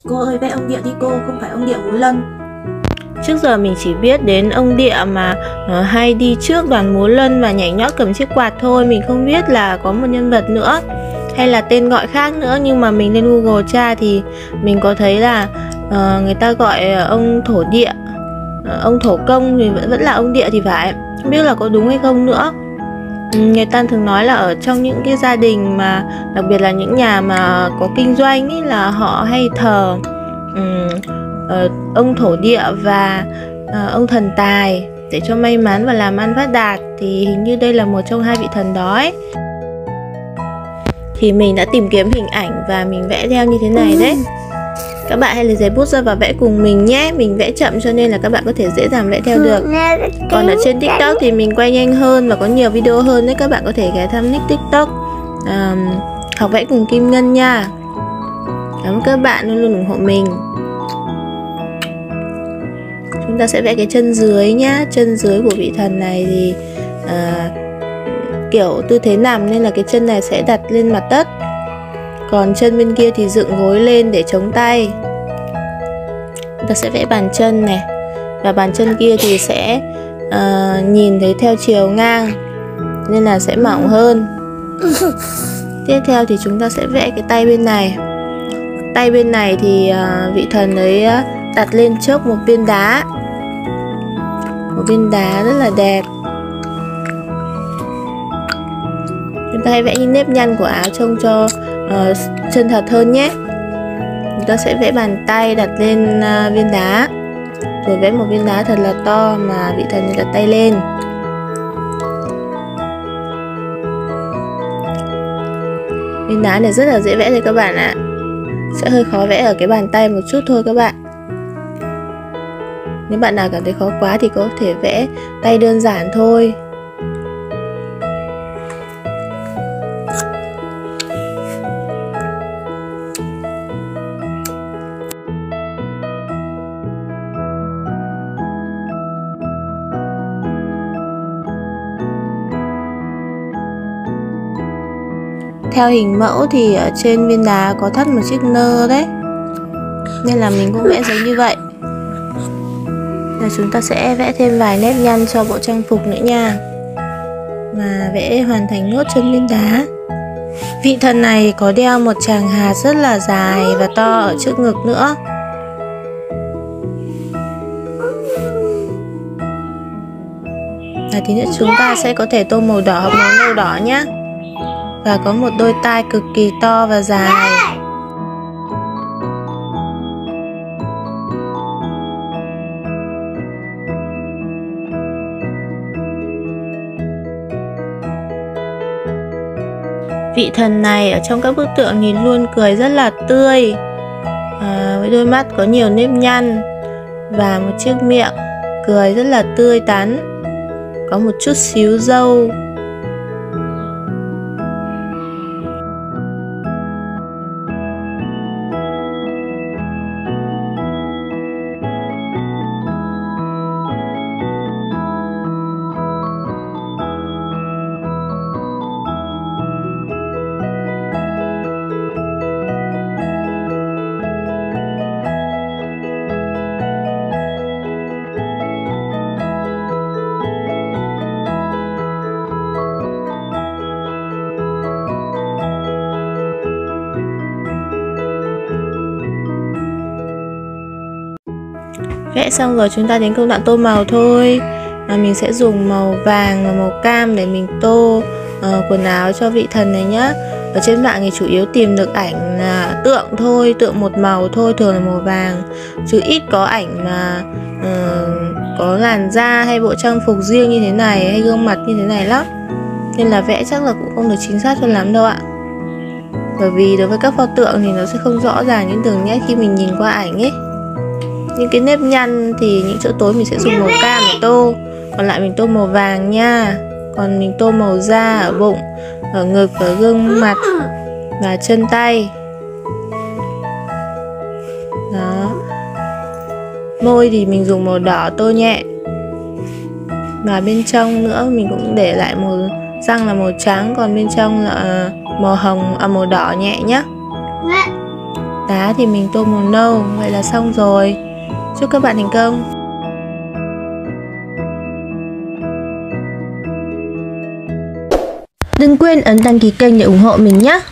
Cô ơi, vẽ ông Địa đi cô, không phải ông Địa Múa Lân. Trước giờ mình chỉ biết đến ông Địa mà hay đi trước đoàn múa lân và nhảy nhót cầm chiếc quạt thôi. Mình không biết là có một nhân vật nữa hay là tên gọi khác nữa. Nhưng mà mình lên Google tra thì mình có thấy là người ta gọi ông Thổ Địa, ông Thổ Công thì vẫn là ông Địa thì phải. Không biết là có đúng hay không nữa. Người ta thường nói là ở trong những cái gia đình mà đặc biệt là những nhà mà có kinh doanh ý, là họ hay thờ ông Thổ Địa và ông thần tài để cho may mắn và làm ăn phát đạt. Thì hình như đây là một trong hai vị thần đó ấy. Thì mình đã tìm kiếm hình ảnh và mình vẽ theo như thế này đấy. Các bạn hãy lấy giấy bút ra và vẽ cùng mình nhé. Mình vẽ chậm cho nên là các bạn có thể dễ dàng vẽ theo được. Còn ở trên TikTok thì mình quay nhanh hơn và có nhiều video hơn đấy. Các bạn có thể ghé thăm nick TikTok Học Vẽ Cùng Kim Ngân nha. Cảm ơn các bạn luôn luôn ủng hộ mình. Chúng ta sẽ vẽ cái chân dưới nhá. Chân dưới của vị thần này thì kiểu tư thế nằm nên là cái chân này sẽ đặt lên mặt đất. Còn chân bên kia thì dựng gối lên để chống tay. Chúng ta sẽ vẽ bàn chân này. Và bàn chân kia thì sẽ nhìn thấy theo chiều ngang nên là sẽ mỏng hơn. Tiếp theo thì chúng ta sẽ vẽ cái tay bên này. Tay bên này thì vị thần ấy đặt lên trước một viên đá. Một viên đá rất là đẹp. Chúng ta hãy vẽ những nếp nhăn của áo trông cho chân thật hơn nhé. Chúng ta sẽ vẽ bàn tay đặt lên viên đá. Rồi vẽ một viên đá thật là to mà vị thần đặt tay lên. Viên đá này rất là dễ vẽ thôi các bạn ạ. Sẽ hơi khó vẽ ở cái bàn tay một chút thôi các bạn. Nếu bạn nào cảm thấy khó quá thì có thể vẽ tay đơn giản thôi. Theo hình mẫu thì ở trên viên đá có thắt một chiếc nơ đấy, nên là mình cũng vẽ giống như vậy. Và chúng ta sẽ vẽ thêm vài nếp nhăn cho bộ trang phục nữa nha. Và vẽ hoàn thành nốt chân viên đá. Vị thần này có đeo một tràng hạt rất là dài và to ở trước ngực nữa. Và tí nữa chúng ta sẽ có thể tô màu đỏ hoặc màu nâu đỏ nhé. Và có một đôi tai cực kỳ to và dài. Vị thần này ở trong các bức tượng nhìn luôn cười rất là tươi, với đôi mắt có nhiều nếp nhăn và một chiếc miệng cười rất là tươi tắn, có một chút xíu râu. Vẽ xong rồi chúng ta đến công đoạn tô màu thôi. Mình sẽ dùng màu vàng và màu cam để mình tô quần áo cho vị thần này nhá. Ở trên mạng thì chủ yếu tìm được ảnh tượng thôi, tượng một màu thôi, thường là màu vàng, chứ ít có ảnh mà có làn da hay bộ trang phục riêng như thế này hay gương mặt như thế này lắm. Nên là vẽ chắc là cũng không được chính xác cho lắm đâu ạ. Bởi vì đối với các pho tượng thì nó sẽ không rõ ràng những đường nét khi mình nhìn qua ảnh ấy. Những cái nếp nhăn thì những chỗ tối mình sẽ dùng màu cam để tô, còn lại mình tô màu vàng nha. Còn mình tô màu da ở bụng, ở ngực, ở gương mặt và chân tay. Đó. Môi thì mình dùng màu đỏ tô nhẹ. Và bên trong nữa mình cũng để lại màu răng là màu trắng, còn bên trong là màu hồng, màu đỏ nhẹ nhé. lá thì mình tô màu nâu. Vậy là xong rồi. Chúc các bạn thành công. Đừng quên ấn đăng ký kênh để ủng hộ mình nhé.